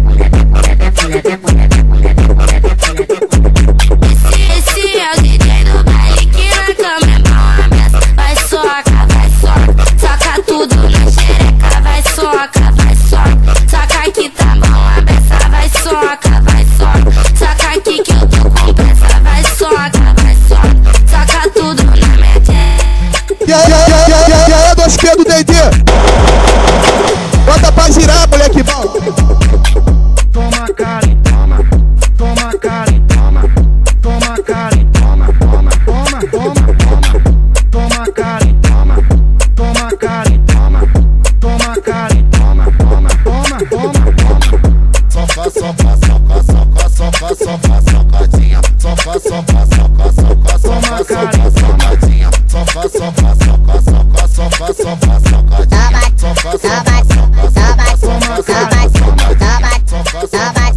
Esse é o DJ do baile que na cama é bom a beça. Vai soca, soca tudo na xereca. Vai soca, soca que tá bom a beça. Vai soca, soca aqui que eu tô com pressa. Vai soca, soca tudo na minha tcheca. E aí, 2P do D&D. Bota pra girar, moleque bom. Toma cara e toma, toma cara e toma, toma cara e toma, toma, toma, toma, toma, toma cara e toma, toma cara e toma, toma cara e toma, toma, toma, toma, toma. Soca, soca, soca, soca, soca, soca, socadinha. Soca, soca, soca, soca, soca, soca, socadinha. Soca, soca, soca, soca, soca, soca, socadinha. Soca, soca, soca, soca, soca, soca, socadinha. Soca, soca,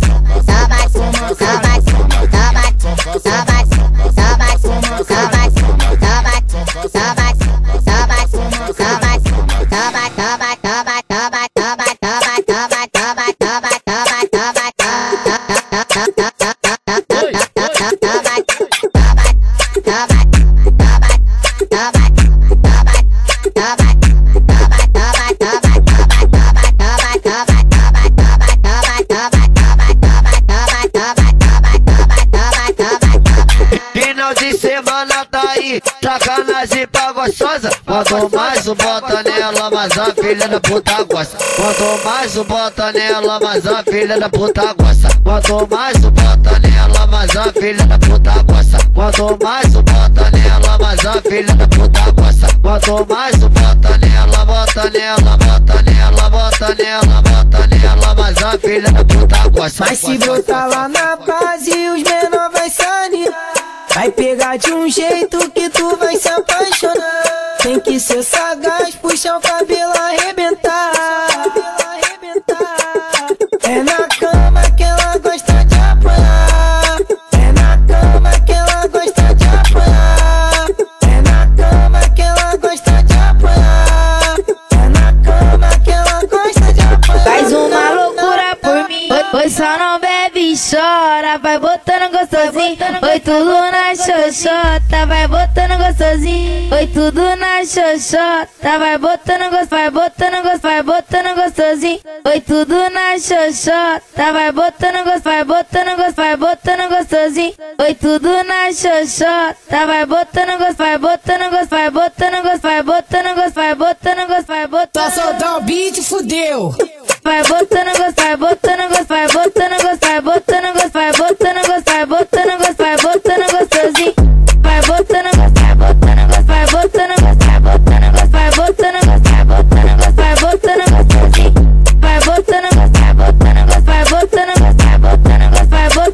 Final de semana tá aí, sacanagem pra gostosa. Quanto mais o bota nela, mais a filha da puta gosta. Quanto mais o bota nela, mais a filha da puta gosta. Quanto mais o bota nela, mais a filha da puta gosta. Quanto mais o bota nela, mais a filha da puta gosta. Quanto mais o bota nela, bota nela, bota nela, bota nela, bota nela, mais a filha da puta gosta. Mas se brotar lá na base, os menor vai sair. Vai pegar de um jeito que tu vai se apaixonar. Tem que ser sagaz, puxar o cabelo, arrebentar. É na cama que ela gosta de apanhar. É na cama que ela gosta de apanhar. É na cama que ela gosta de apanhar. É na cama que ela gosta de apanhar. Faz uma loucura por mim, oi só não bebe e chora. Vai botando gostosinho, oi tudo na xoxota. Vai botando gostosinho, oi tudo na xoxota. Vai botando gostosinho, vai botando gostosinho, vai botando gostosinho. Oi tudo na xoxota. Vai botando gostosinho, vai botando gostosinho, vai botando gostosinho. Oi tudo na xoxota. Vai botando gostosinho, vai botando gostosinho, vai botando gostosinho, vai botando gostosinho, vai botando gostosinho, vai botando. Pra soltar o beat, fudeu. Vai botando gosto, vai botando gosto, vai botando gosto, vai botando gosto, vai botando gosto, vai botando gosto, vai botando gostosinho. Vai botando gosto, vai botando gosto, vai botando gosto, vai botando gosto, vai botando gosto, vai botando gosto, vai botando gostosinho. Vai botando gosto, vai botando gosto, vai botando gosto, vai botando gosto, vai botando